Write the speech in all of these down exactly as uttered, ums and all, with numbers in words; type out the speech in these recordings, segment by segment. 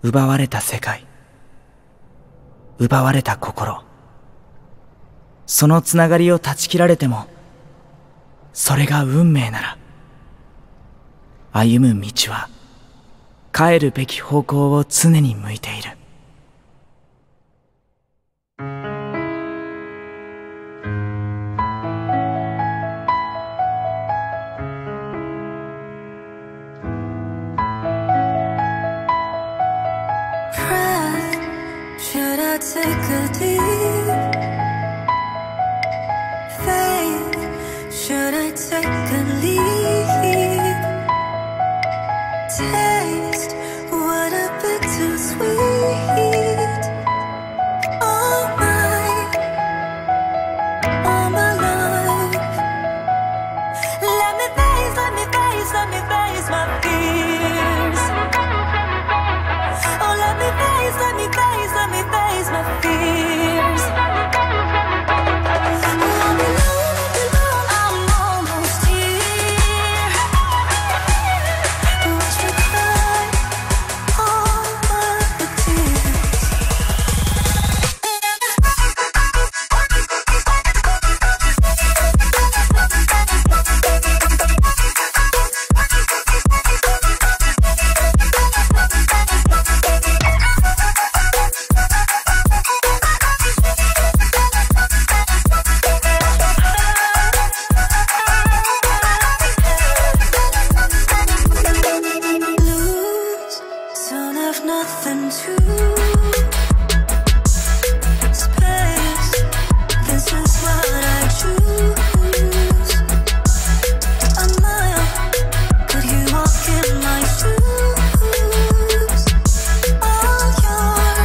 奪われた世界、奪われた心、そのつながりを断ち切られても、それが運命なら、歩む道は帰るべき方向を常に向いている。 Should I take a leap? Faith, should I take a leap? Taste what a bittersweet. All my, all my life. Let me face, let me face, let me face my fears. Oh, let me face, let me face, let me face my fears. All alone, alone, I'm almost here. Watch me cry all my tears. Lose, don't have nothing to space. This is what I choose. A mile, could you walk in my shoes? All your,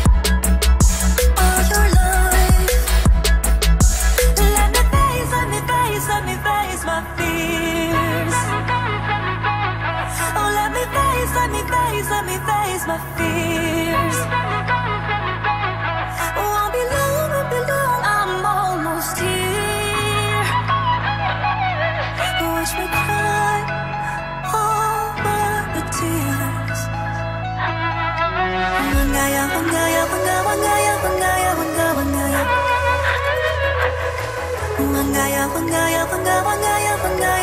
all your life. Let me face, let me face, let me face my fears. Oh, let me face, let me face, let me face my fears. Won't be long, won't be long, I'm almost here. Watch me cry all my tears. Wangaya, wangaya, wanga, wangaya, wangaya, wanga, wangaya. Wangaya, wangaya, wanga, wangaya, wangaya.